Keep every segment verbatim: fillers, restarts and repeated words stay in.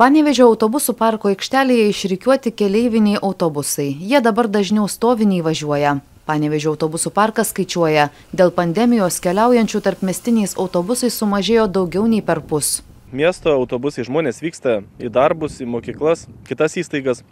Panevėžio autobusų parko aikštelėje išrikiuoti keleiviniai autobusai. Jie dabar dažniau stovi nei važiuoja. Panevėžio autobusų parkas skaičiuoja, dėl pandemijos keliaujančių tarpmiestiniais autobusais sumažėjo daugiau nei perpus. Miesto autobusai žmonės vyksta į darbus, į mokyklas, kitas įstaigas.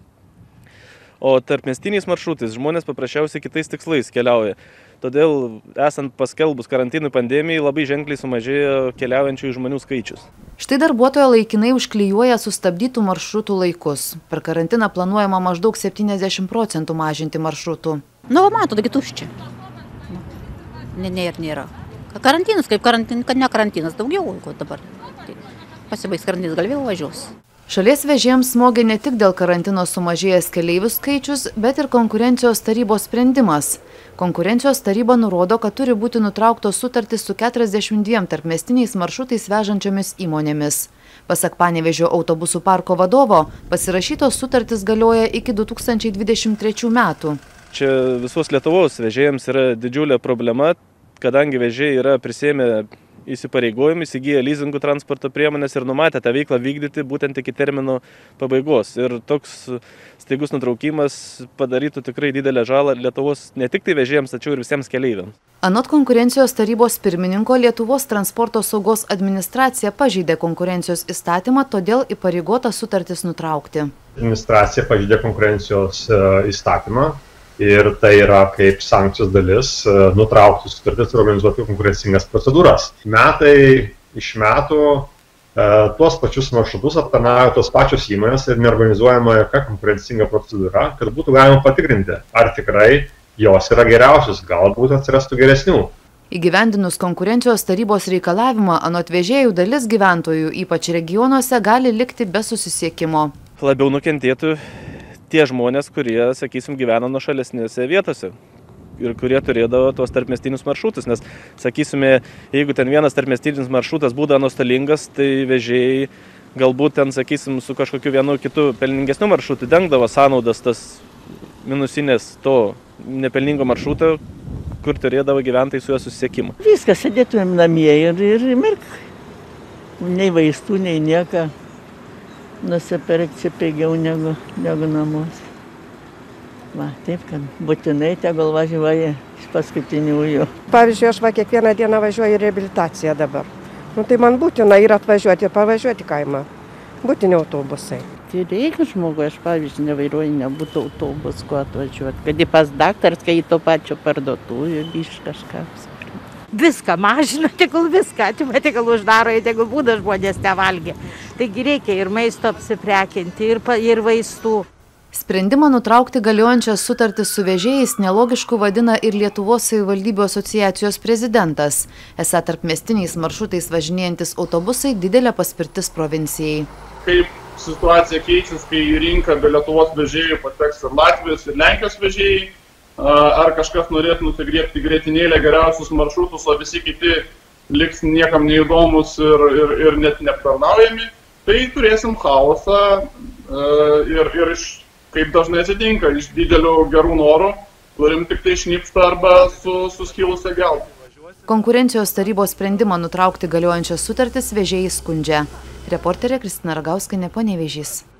O tarpmiestiniais maršrutais žmonės paprasčiausiai kitais tikslais keliauja. Todėl, esant paskelbus karantinų pandemijai, labai ženkliai sumažėjo keliaujančių žmonių skaičius. Štai darbuotoja laikinai užklijuoja sustabdytų maršrutų laikus. Per karantiną planuojama maždaug septyniasdešimt procentų mažinti maršrutų. Nu, va, mato, taigi tuščia. Nu, ne, ne ir nėra. Karantinas, kaip karantin, kad ne karantinas, daugiau laiko dabar. Tai pasibaigs karantinas, gal vėl važiuos. Šalies vežėjams smogė ne tik dėl karantino sumažėjęs keleivių skaičius, bet ir konkurencijos tarybos sprendimas. Konkurencijos taryba nurodo, kad turi būti nutrauktos sutartys su keturiasdešimt dviem tarpmiestiniais maršrutais vežančiomis įmonėmis. Pasak Panevėžio autobusų parko vadovo, pasirašytos sutartys galioja iki du tūkstančiai dvidešimt trečių metų. Čia visos Lietuvos vežėjams yra didžiulė problema, kadangi vežėjai yra prisėmę įsipareigojimų, įsigiję leasingų transporto priemonės ir numatę tą veiklą vykdyti būtent iki termino pabaigos. Ir toks staigus nutraukimas padarytų tikrai didelę žalą Lietuvos ne tik tai vežėjams, tačiau ir visiems keleiviams. Anot konkurencijos tarybos pirmininko, Lietuvos transporto saugos administracija pažeidė konkurencijos įstatymą, todėl įpareigota sutartis nutraukti. Administracija pažeidė konkurencijos įstatymą. Ir tai yra kaip sankcijos dalis nutraukti sutartis ir organizuoti konkurencingas procedūras. Metai iš metų e, tuos pačius maršrutus aptarnauja tos pačios įmonės ir neorganizuojama jokia konkurencinga procedūra, kad būtų galima patikrinti, ar tikrai jos yra geriausios, galbūt atsirastų geresnių. Įgyvendinus konkurencijos tarybos reikalavimą, anot vežėjų dalis gyventojų, ypač regionuose, gali likti be susisiekimo. Labiau nukentėtų tie žmonės, kurie, sakysim, gyvena nuo šalesnėse vietose ir kurie turėdavo tuos tarpmiestinius maršrutus, nes, sakysime, jeigu ten vienas tarpmiestinis maršrutas būdavo nuostolingas, tai vežėjai galbūt ten, sakysim, su kažkokiu vienu kitu pelningesniu maršrutu dengdavo sąnaudas tas minusinės to nepelningo maršruto, kur turėdavo gyventojai su juo susisiekimą. Viskas, sėdėtumėm namie ir, ir mirk. Nei vaistų, nei nieka. Nusipirkti pigiau negu, negu namuose. Va, taip, kad būtinai tegul važiuoja iš paskutiniųjų. Pavyzdžiui, aš va kiekvieną dieną važiuoju į reabilitaciją dabar. Nu, tai man būtina ir atvažiuoti ir pavažiuoti kaimą. Būtini autobusai. Tai reikia žmogui, aš pavyzdžiui, nevairuoju, nebūtų autobus, kuo atvažiuoti. Kad į pas daktaras, kai į to pačio parduotuvę, biš kažką. Viską mažina, tegul viską atima, tegul uždaro, tegul būda žmonės nevalgė. Taigi reikia ir maisto apsiprekinti, ir, ir vaistų. Sprendimą nutraukti galiojančias sutartis su vežėjais nelogišku vadina ir Lietuvos savivaldybių asociacijos prezidentas. Esą tarpmiestiniais maršrutais važinėjantis autobusai didelė paspirtis provincijai. Kaip situacija keisis, kai į rinką be Lietuvos vežėjų pateks ir Latvijos ir Lenkijos vežėjai, ar kažkas norėtų nusigriebti greitinėlę geriausius maršrutus, o visi kiti liks niekam neįdomus ir, ir, ir net neaptarnaujami, tai turėsim chaosą ir, ir iš, kaip dažnai atsitinka, iš didelių gerų norų turim tik tai šnipštą arba su, suskilusią galvą. Konkurencijos tarybos sprendimą nutraukti galiojančias sutartis vežėjai skundžia. Reporterė Kristina Ragauskienė, Panevėžys.